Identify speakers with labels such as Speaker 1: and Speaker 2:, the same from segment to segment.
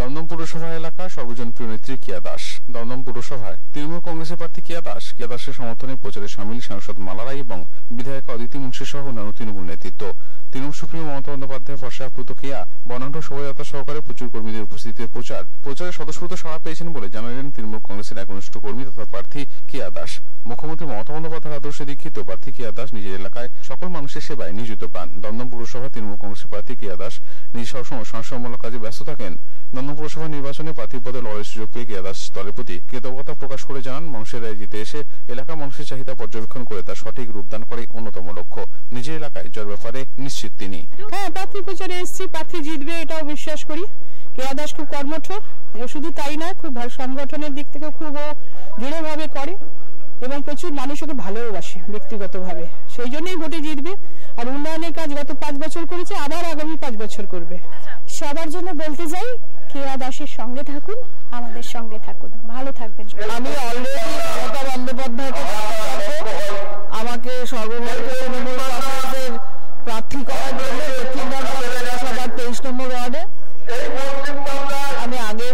Speaker 1: দমদম পুরসভা এলাকা সর্বজনপ্রিয় নেত্রী কিয়া দাস। দমদম পুরসভায় তৃণমূল কংগ্রেসের প্রার্থী কিয়া দাসের সমর্থনে প্রচারে সামিল সাংসদ মালা রায় এবং বিধায়ক অদিতি মুন্সি সহ অন্যান্য তৃণমূল নেতৃত্ব। তৃণমূল সুপ্রিমো মমতা বন্দ্যোপাধ্যায়ের ভরসা আপ্লুত কিয়া বর্ণাঢ্য শোভাযাত্রা সহকারে প্রচুর কর্মীদের উপস্থিতিতে প্রচারে স্বতঃস্ফূর্ত সাড়া পেয়েছেন বলে জানালেন তৃণমূল কংগ্রেসের একনিষ্ঠ কর্মী তথা প্রার্থী কিয়া দাস। মুখ্যমন্ত্রী মমতা বন্দ্যোপাধ্যায়ের আদর্শে দীক্ষিত প্রার্থী কিয়া দাস নিজের এলাকায় সকল মানুষের সেবায় নিয়োজিত প্রাণ। দমদম পুরসভা তৃণমূল কংগ্রেসের প্রার্থী কিয়া দাস নিজে সবসময় সমাজসেবামূলক কাজে ব্যস্ত থাকেন। দমদম পুরসভা নির্বাচনে প্রার্থী পদে লড়াইয়ের সুযোগ পেয়ে কিয়া দাস দলের প্রতি কৃতজ্ঞতা প্রকাশ করে জানান, মানুষের রায় জিতে এসে এলাকার মানুষের চাহিদা পর্যবেক্ষণ করে তার সঠিক রূপদান করে অন্যতম লক্ষ্য। নিজের এলাকায় জয়ের ব্যাপারে নিশ্চিত তিনি।
Speaker 2: হ্যাঁ, প্রার্থী প্রচারে এসেছি, প্রার্থী জিতবে এটাও বিশ্বাস করি। কিয়া দাস খুব কর্মঠ, শুধু তাই নয়, খুব ভালো সংগঠনের দিক থেকে খুব দৃঢ়ভাবে করে এবং প্রচুর মানুষকে ভালোবাসে ব্যক্তিগতভাবে, সেই জন্যই ভোটে জিতবে। আর উন্নয়নের কাজ গত 5 বছর করেছে, আবার আগামী 5 বছর করবে।
Speaker 3: সবার জন্য বলতে চাই, কিয়া দাসের সঙ্গে থাকুন, আমাদের সঙ্গে থাকুন, ভালো থাকবেন।
Speaker 2: আমি অলরেডি মমতা বন্দ্যোপাধ্যায়কে আমাকে সর্বভারতীয় তৃণমূল কংগ্রেসের প্রার্থী করার জন্য দক্ষিণবঙ্গ বিধানসভার 23 নম্বর ওয়ার্ডে আমি আগের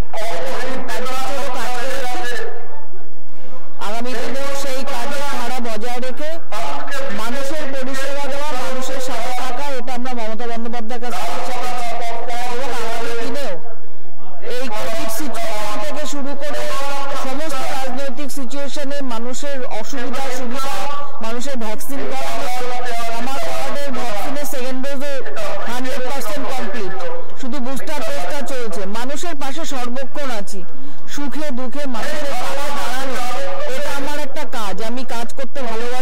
Speaker 2: আগামী দিনেও সেই কাজের ধারা বজায় রেখে মানুষের পরিষেবা দেওয়া, মানুষের সাথে থাকা, এটা আমরা মমতা বন্দ্যোপাধ্যায়ের কাছে এবং আগামী দিনেও এই কোভিড সিচুয়েশন থেকে শুরু করে সমস্ত রাজনৈতিক সিচুয়েশনে মানুষের অসুবিধা সুবিধা, মানুষের ভ্যাকসিন করানো, আমার ওয়ার্ডের ভ্যাকসিনের সেকেন্ড ডোজে 100% কমপ্লিট, শুধু বুস্টার ডোজটা চলছে। মানুষের পাশে সর্বক্ষণ আছি, সুখে দুঃখে মানুষের পাশে দাঁড়ানো, এটা আমার একটা কাজ, আমি কাজ করতে ভালোবাসি।